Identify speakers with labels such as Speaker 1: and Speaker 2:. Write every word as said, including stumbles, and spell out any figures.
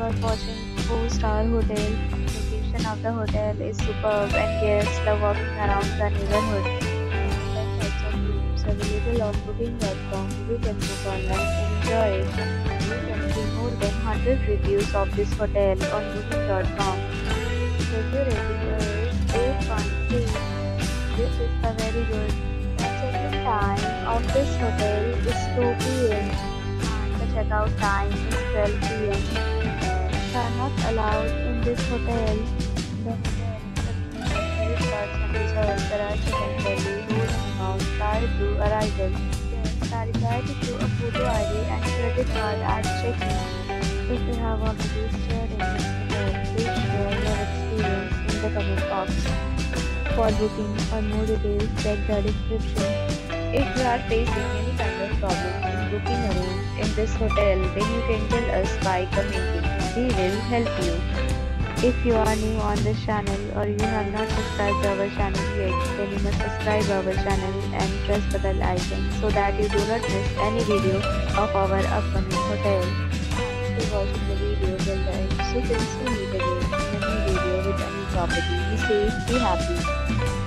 Speaker 1: are watching four-star hotel. Location of the hotel is superb and guests love walking around the neighborhood. ten types of rooms available on booking dot com. You can book online and enjoy it. You can see more than one hundred reviews of this hotel on booking dot com. Review rating is eight point three. This is the very good. The check-in time of this hotel is two p m and the check-out time is twelve p m Pets are not allowed in this hotel. The hotel accepts credit cards and reserves the right to temporarily hold an amount prior to arrival. Guests are required to show a photo I D and credit card at check-in. If you have already stayed in this hotel, please share your experience in the comment box. For booking or more details, check the description. If you are facing any kind of problems in booking a room in this hotel, then you can tell us by commenting. We will help you. If you are new on this channel or you have not subscribed our channel yet, then you must subscribe our channel and press the bell icon so that you do not miss any video of our upcoming hotel. Thanks for watching the video till the end. So till we meet again in a new video with a new property. Be safe, be happy.